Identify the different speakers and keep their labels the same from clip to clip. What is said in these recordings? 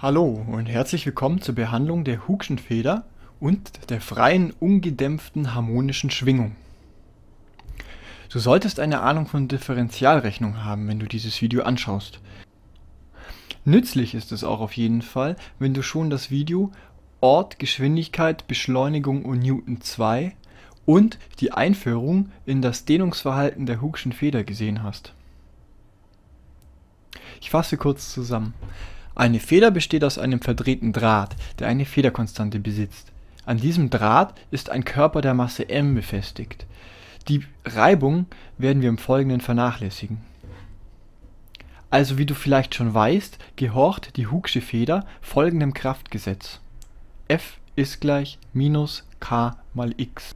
Speaker 1: Hallo und herzlich willkommen zur Behandlung der Hooke'schen Feder und der freien, ungedämpften harmonischen Schwingung. Du solltest eine Ahnung von Differentialrechnung haben, wenn du dieses Video anschaust. Nützlich ist es auch auf jeden Fall, wenn du schon das Video Ort, Geschwindigkeit, Beschleunigung und Newton 2 und die Einführung in das Dehnungsverhalten der Hooke'schen Feder gesehen hast. Ich fasse kurz zusammen. Eine Feder besteht aus einem verdrehten Draht, der eine Federkonstante besitzt. An diesem Draht ist ein Körper der Masse m befestigt. Die Reibung werden wir im Folgenden vernachlässigen. Also wie du vielleicht schon weißt, gehorcht die Hooke'sche Feder folgendem Kraftgesetz. F ist gleich minus k mal x.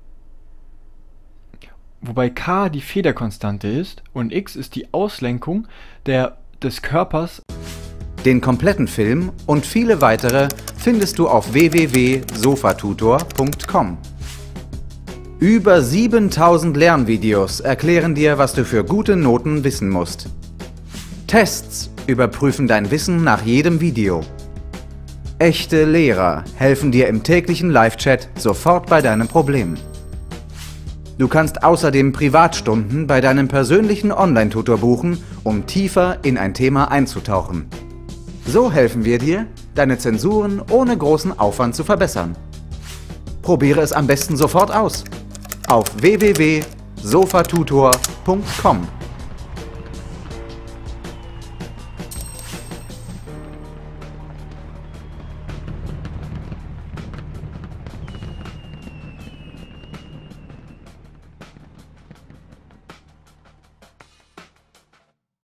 Speaker 1: Wobei k die Federkonstante ist und x ist die Auslenkung des Körpers.
Speaker 2: Den kompletten Film und viele weitere findest du auf www.sofatutor.com. Über 7000 Lernvideos erklären dir, was du für gute Noten wissen musst. Tests überprüfen dein Wissen nach jedem Video. Echte Lehrer helfen dir im täglichen Live-Chat sofort bei deinem Problem. Du kannst außerdem Privatstunden bei deinem persönlichen Online-Tutor buchen, um tiefer in ein Thema einzutauchen. So helfen wir dir, deine Zensuren ohne großen Aufwand zu verbessern. Probiere es am besten sofort aus. Auf www.sofatutor.com